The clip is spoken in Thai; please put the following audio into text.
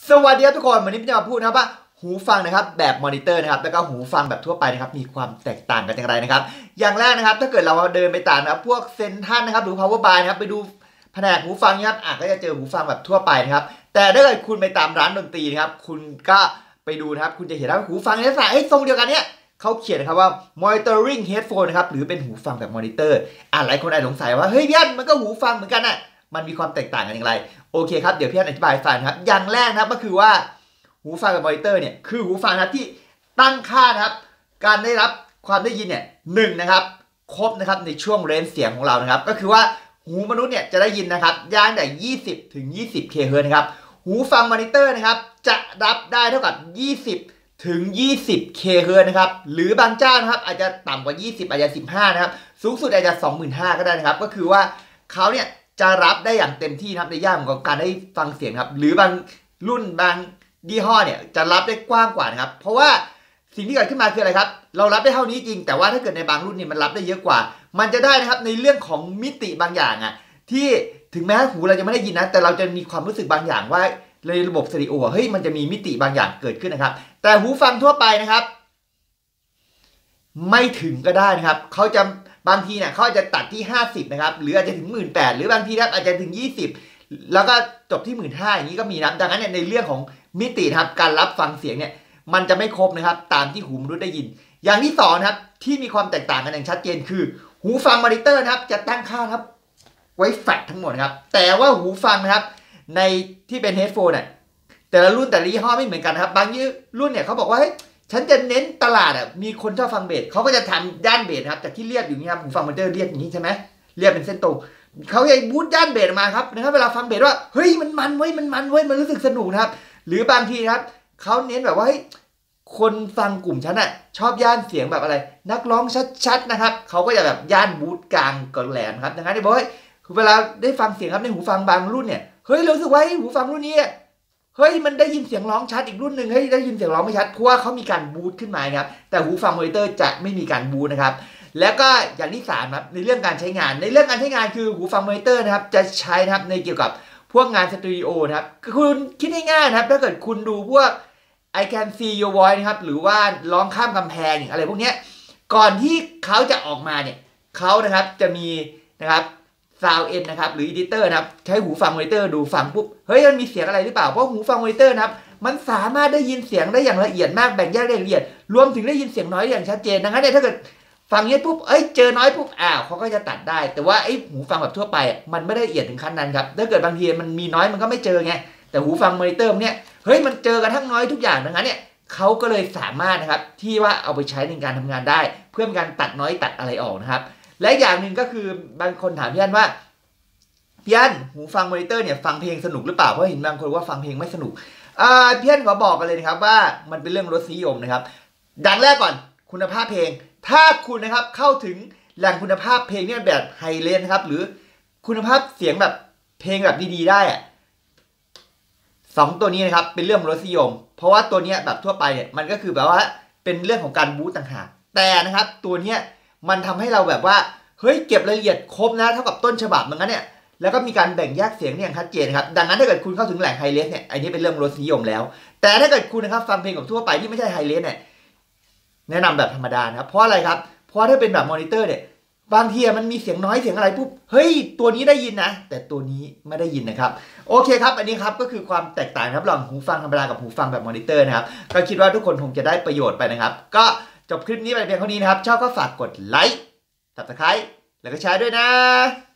สวัสดีครับทุกคนวันนี้พี่จะมาพูดนะครับว่าหูฟังนะครับแบบมอนิเตอร์นะครับแล้วก็หูฟังแบบทั่วไปนะครับมีความแตกต่างกันอย่างไรนะครับอย่างแรกนะครับถ้าเกิดเราเดินไปตามนะครับพวกเซ็นทรัลนะครับหรือ power buy นะครับไปดูแผนกหูฟังนะครับก็จะเจอหูฟังแบบทั่วไปนะครับแต่ถ้าเกิดคุณไปตามร้านดนตรีนะครับคุณก็ไปดูนะครับคุณจะเห็นว่าหูฟังในลักษณะทรงเดียวกันเนี้ยเขาเขียนนะครับว่า monitoring headphone นะครับหรือเป็นหูฟังแบบมอนิเตอร์หลายคนอาจสงสัยว่าเฮ้ยพี่อันมันก็หูฟังเหมือนกันน่ะมันมีความแตกต่างกันอย่างไรโอเคครับเดี๋ยวพี่อันอธิบายให้ฟังครับอย่างแรกนะครับก็คือว่าหูฟังแบบมอนิเตอร์เนี่ยคือหูฟังนะครับที่ตั้งค่านะครับการได้รับความได้ยินเนี่ยนะครับครบนะครับในช่วงเรนจ์เสียงของเรานะครับก็คือว่าหูมนุษย์เนี่ยจะได้ยินนะครับย่างแต่20 ถึง 20 เคเฮิรตซ์นะครับหูฟังมอนิเตอร์นะครับจะรับได้เท่ากับ20 ถึง 20 เคเฮิรตซ์นะครับหรือบางเจ้านะครับอาจจะต่ำกว่า20อาจจะ15นะครับสูงสุดอาจจะ 25,000 ก็ได้นะครับก็คือว่าเขาเนี่ยจะรับได้อย่างเต็มที่นะครับในย่านของการได้ฟังเสียงครับหรือบางรุ่นบางยี่ห้อเนี่ยจะรับได้กว้างกว่านะครับเพราะว่าสิ่งที่เกิดขึ้นมาคืออะไรครับเรารับได้เท่านี้จริงแต่ว่าถ้าเกิดในบางรุ่นเนี่ยมันรับได้เยอะกว่ามันจะได้นะครับในเรื่องของมิติบางอย่างที่ถึงแม้หูเราจะไม่ได้ยินนะแต่เราจะมีความรู้สึกบางอย่างว่าในระบบสเตอริโอเฮ้ยมันจะมีมิติบางอย่างเกิดขึ้นนะครับแต่หูฟังทั่วไปนะครับไม่ถึงก็ได้นะครับเขาจะบางทีเนี่ยเขาจะตัดที่50นะครับหรืออาจจะถึง 18,000 หรือบางทีครับอาจจะถึง20แล้วก็จบที่ 15,000 อย่างนี้ก็มีนะดังนั้นเนี่ยในเรื่องของมิตินะครับการรับฟังเสียงเนี่ยมันจะไม่ครบนะครับตามที่หูมนุษย์ได้ยินอย่างที่2นะครับที่มีความแตกต่างกันอย่างชัดเจนคือหูฟังมอนิเตอร์นะครับจะตั้งค่าครับไว้แฟลตทั้งหมดครับแต่ว่าหูฟังนะครับในที่เป็นเฮดโฟนเนี่ยแต่ละรุ่นแต่ละยี่ห้อไม่เหมือนกันนะครับบางรุ่นเนี่ยเขาบอกว่าฉันจะเน้นตลาดมีคนชอบฟังเบสเขาก็จะทำด้านเบสครับจากที่เรียบอยู่นี่ครับหูฟังมอนิเตอร์เรียบอย่างนี้ใช่ไหมเรียบเป็นเส้นตรงเขาจะบูทด้านเบสมาครับนะครับเวลาฟังเบสว่าเฮ้ยมันเว้ยมันรู้สึกสนุกนะครับหรือบางทีครับเขาเน้นแบบว่าคนฟังกลุ่มฉันชอบย่านเสียงแบบอะไรนักร้องชัดๆนะครับเขาก็จะแบบย่านบูทกลางกลแหลมครับดังนั้นบอกว่าเวลาได้ฟังเสียงครับในหูฟังบางรุ่นเนี่ยเฮ้ยรู้สึกว่าหูฟังรุ่นนี้เฮ้ยมันได้ยินเสียงร้องชัดอีกรุ่นหนึ่งเฮ้ยได้ยินเสียงร้องไม่ชัดเพราะว่าเขามีการบูทขึ้นมาครับแต่หูฟังมอนิเตอร์จะไม่มีการบูทนะครับแล้วก็อย่างที่3ครับในเรื่องการใช้งานคือหูฟังมอนิเตอร์นะครับจะใช้นะครับในเกี่ยวกับพวกงานสตูดิโอนะครับคุณคิดง่ายๆนะครับถ้าเกิดคุณดูพวก I can see your voice นะครับหรือว่าร้องข้ามกำแพงอะไรพวกนี้ก่อนที่เขาจะออกมาเนี่ยเขานะครับจะมีนะครับSound N นะครับหรือ Editor นะครับใช้หูฟังมอนิเตอร์ดูฟังปุ๊บเฮ้ยมันมีเสียงอะไรหรือเปล่าเพราะหูฟังมอนิเตอร์นะครับมันสามารถได้ยินเสียงได้อย่างละเอียดมากแบ่งแยกได้ละเอียดรวมถึงได้ยินเสียงน้อยอย่างชัดเจนดังนั้นเนี่ยถ้าเกิดฟังเงี้ยปุ๊บเจอน้อยปุ๊บเขาก็จะตัดได้แต่ว่าหูฟังแบบทั่วไปมันไม่ได้ละเอียดถึงขั้นนั้นครับถ้าเกิดบางทีมันมีน้อยมันก็ไม่เจอไงแต่หูฟังมอนิเตอร์เนี่ยเฮ้ยมันเจอกระทั่งน้อยทุกอย่างดังนั้นเนี่ยเขาก็เลยสามารถนะครับที่ว่าเอาไปใช้ในการทำงานได้เพื่อการตัดน้อยตัดอะไรออกนะครับและอย่างหนึ่งก็คือบางคนถามพี่อันว่าพี่อันหูฟังมอนิเตอร์เนี่ยฟังเพลงสนุกหรือเปล่าเพราะเห็นบางคนว่าฟังเพลงไม่สนุกพี่อันขอบอกกันเลยนะครับว่ามันเป็นเรื่องรสนิยมนะครับดังแรกก่อนคุณภาพเพลงถ้าคุณนะครับเข้าถึงแหล่งคุณภาพเพลงเนี่ยแบบไฮเลนนะครับหรือคุณภาพเสียงแบบเพลงแบบดีๆได้2ตัวนี้นะครับเป็นเรื่องรสนิยมเพราะว่าตัวนี้แบบทั่วไปเนี่ยมันก็คือแบบว่าเป็นเรื่องของการบูตต่างหากแต่นะครับตัวนี้มันทำให้เราแบบว่าเฮ้ยเก็บรายละเอียดครบนะเท่ากับต้นฉบับเหมือนกันเนี่ยแล้วก็มีการแบ่งแยกเสียงอย่างชัดเจนครับดังนั้นถ้าเกิดคุณเข้าถึงแหล่งไฮเลสเนี่ยอันนี้เป็นเรื่องรสนิยมแล้วแต่ถ้าเกิดคุณนะครับฟังเพลงแบบทั่วไปที่ไม่ใช่ไฮเลสเนี่ยแนะนำแบบธรรมดานะครับเพราะอะไรครับเพราะถ้าเป็นแบบมอนิเตอร์เนี่ยบางทีมันมีเสียงน้อยเสียงอะไรปุ๊บเฮ้ยตัวนี้ได้ยินนะแต่ตัวนี้ไม่ได้ยินนะครับโอเคครับอันนี้ครับก็คือความแตกต่างครับระหว่างหูฟังธรรมดากับหูฟังแบบมอนิเตอร์นะครับก็คิดว่าทุกคนคงจะได้ประโยชน์ไปนะครับก็จบคลิปนี้ไปเพียงเท่านี้นะครับชอบก็ฝากกดไลค์ Subscribe แล้วก็แชร์ด้วยนะ